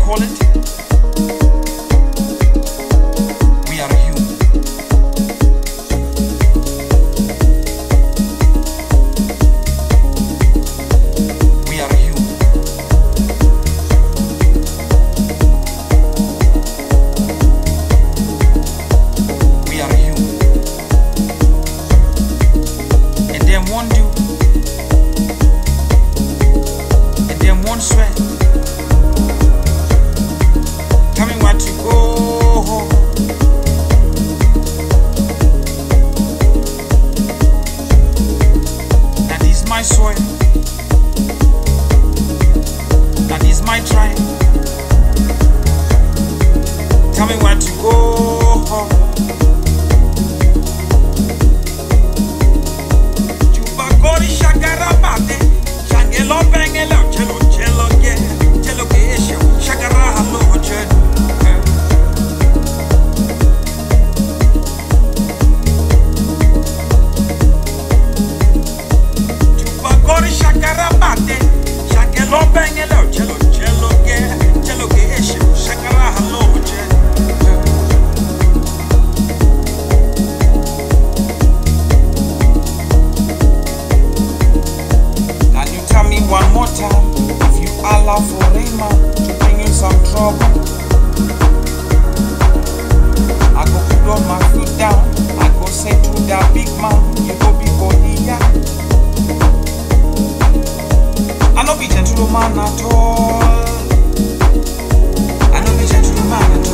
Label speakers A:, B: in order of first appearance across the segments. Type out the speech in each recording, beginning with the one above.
A: call it? We are human. We are human. We are human. And them won't do. And them won't sweat. Tell me where to go. That is my soil. That is my tribe. Tell me where to go. Jubagori shagarabate, shangelo bangelo, chelo chelo ge, chelo geisho, shagara hallo chen. Jubagori shagarabate, shangelo bangelo, chelo chelo ge, chelo geisho, shagara hallo chen. One more time, if you allow for a man to bring you some trouble, I go put on my foot down, I go say to that big man, you go be body, I no be gentleman at all. I no be gentleman at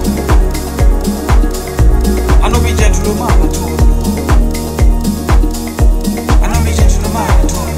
A: all. I no be gentleman at all. I no be gentleman at all.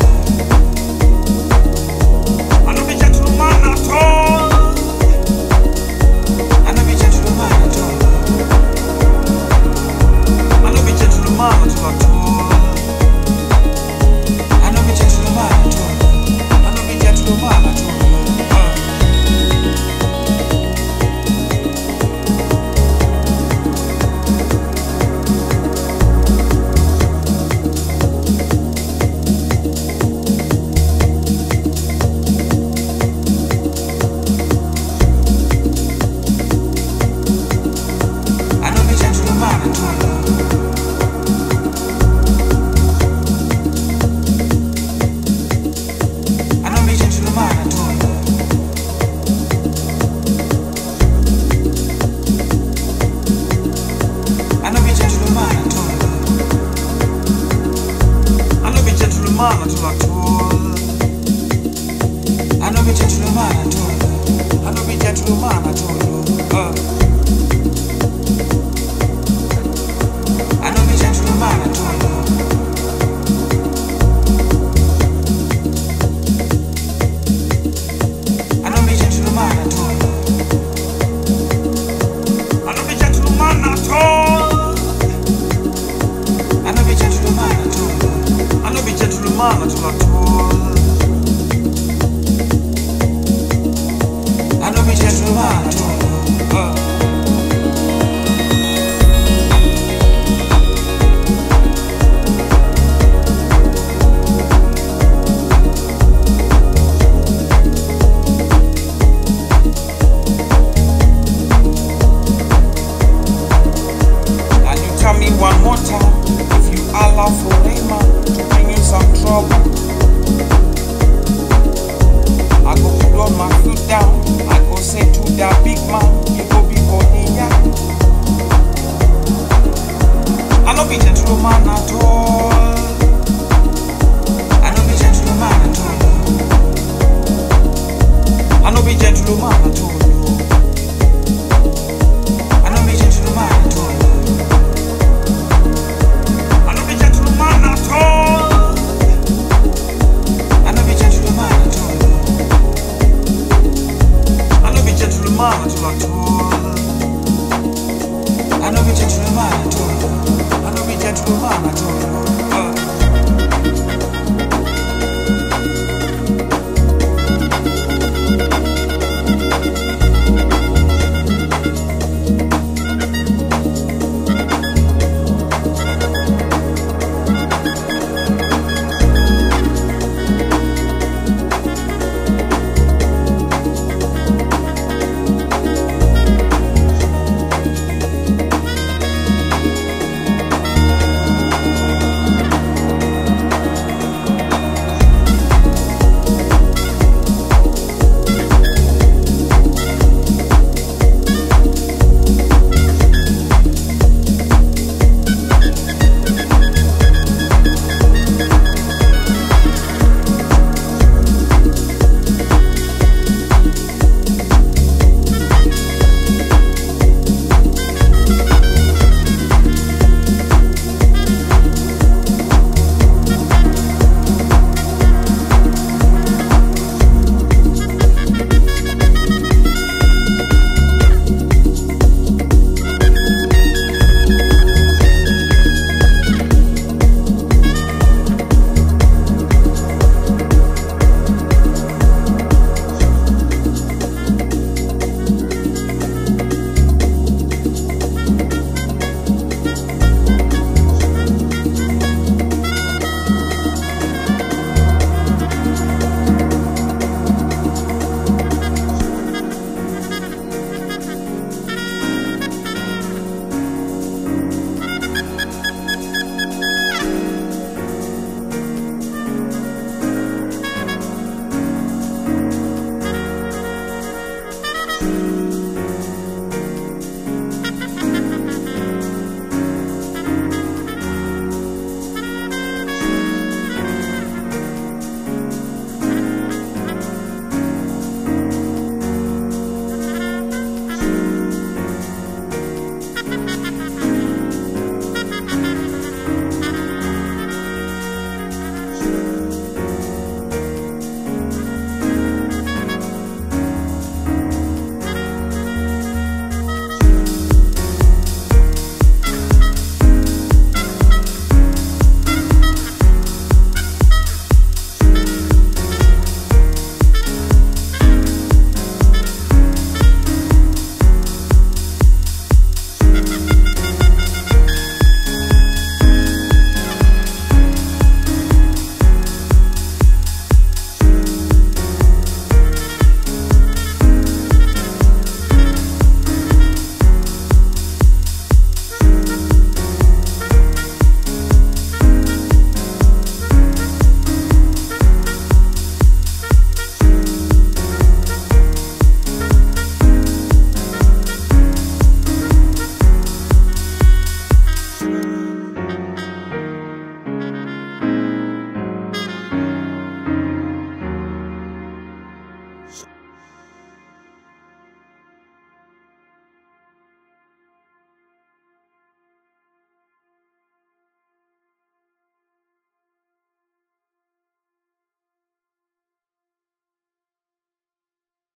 A: Shoxen.